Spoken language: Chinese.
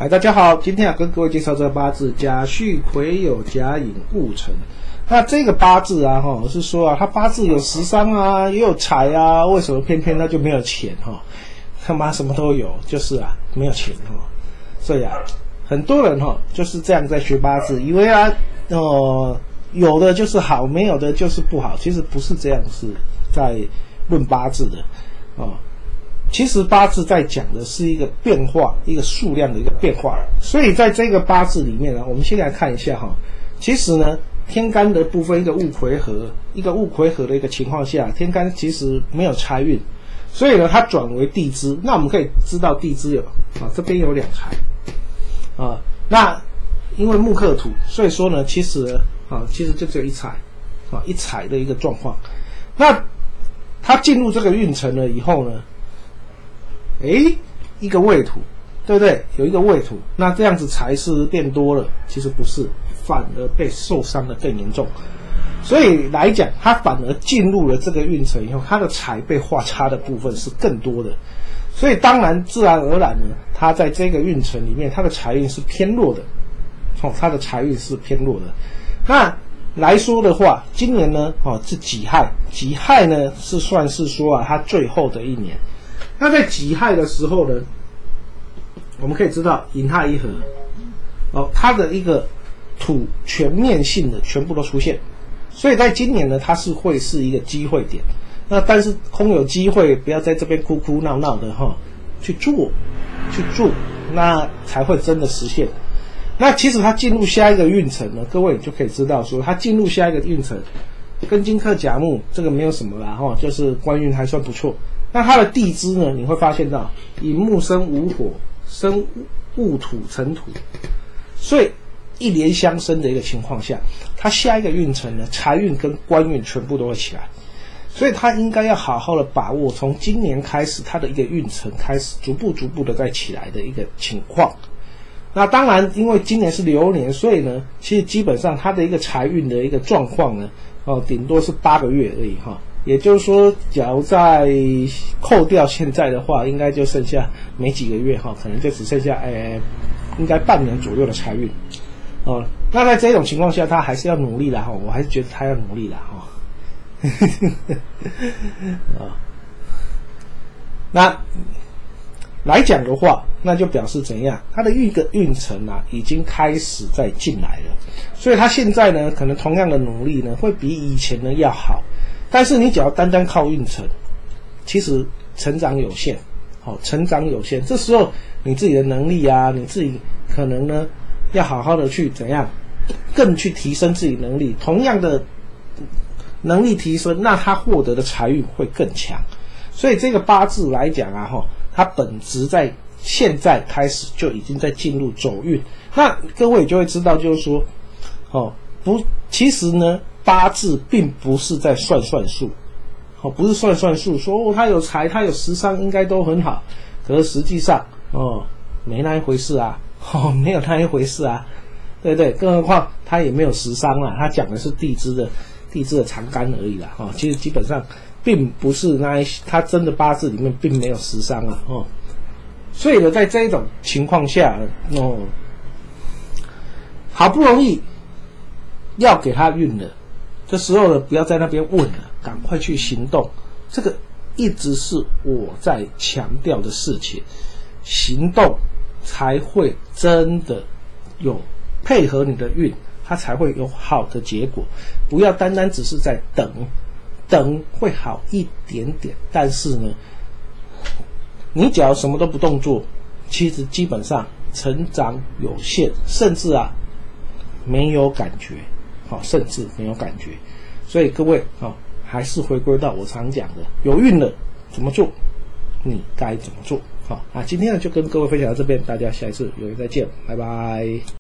嗨，大家好，今天要跟各位介绍这个八字甲戌癸酉甲寅戊辰。那这个八字啊，我是说啊，他八字有食伤啊，也有财啊，为什么偏偏他就没有钱哈？他妈什么都有，就是啊没有钱哈。所以啊，很多人就是这样在学八字，以为啊有的就是好，没有的就是不好。其实不是这样，是在论八字的其实八字在讲的是一个变化，一个数量的一个变化。所以在这个八字里面呢，我们先来看一下其实呢，天干的部分一个戊癸合的一个情况下，天干其实没有财运，所以呢它转为地支。那我们可以知道地支有这边有两财那因为木克土，所以说呢其实就只有一财一财的一个状况。那它进入这个运程了以后呢，一个未土，对不对？有一个未土，那这样子财是变多了，其实不是，反而被受伤的更严重。所以来讲，他反而进入了这个运程以后，他的财被化差的部分是更多的。所以当然自然而然呢，他在这个运程里面，他的财运是偏弱的。他的财运是偏弱的。那来说的话，今年呢是己亥，己亥呢是算是说他最后的一年。那在己亥的时候呢，我们可以知道寅亥一合它的一个土全面性的全部都出现，所以在今年呢，它是会是一个机会点。那但是空有机会，不要在这边哭哭闹闹的去做，那才会真的实现。那其实它进入下一个运程呢，各位就可以知道说，它进入下一个运程，跟金克甲木这个没有什么啦就是官运还算不错。那它的地支呢，你会发现到寅木生午火，生戊土成土，所以一连相生的一个情况下，它下一个运程呢，财运跟官运全部都会起来。所以他应该要好好的把握从今年开始他的一个运程开始逐步的在起来的一个情况。那当然因为今年是流年，所以呢其实基本上他的一个财运的一个状况呢顶多是8个月而已也就是说，假如在扣掉现在的话，应该就剩下没几个月可能就只剩下应该半年左右的财运那在这种情况下，他还是要努力啦我还是觉得他要努力啦那来讲的话，那就表示怎样？他的一个运程已经开始在进来了，所以他现在呢，可能同样的努力呢，会比以前呢要好。但是你只要单单靠运程，其实成长有限，成长有限。这时候你自己的能力你自己可能呢要好好的去怎样，更去提升自己能力。同样的能力提升，那他获得的财运会更强。所以这个八字来讲它本质在现在开始就已经在进入走运。那各位就会知道，就是说其实呢八字并不是在算数不是算数说他有财他有食伤应该都很好，可是实际上没那一回事没有那一回事对不对？更何况他也没有食伤他讲的是地支的长干而已啦其实基本上并不是他真的八字里面并没有食伤所以呢在这一种情况下好不容易要给他运了，这时候呢不要在那边问了，赶快去行动。这个一直是我在强调的事情，行动才会真的有配合你的运，它才会有好的结果。不要单单只是在等会好一点点，但是呢你只要什么都不动作，其实基本上成长有限，甚至没有感觉甚至没有感觉。所以各位还是回归到我常讲的，有运了怎么做，你该怎么做今天呢就跟各位分享到这边，大家下一次有缘再见，拜拜。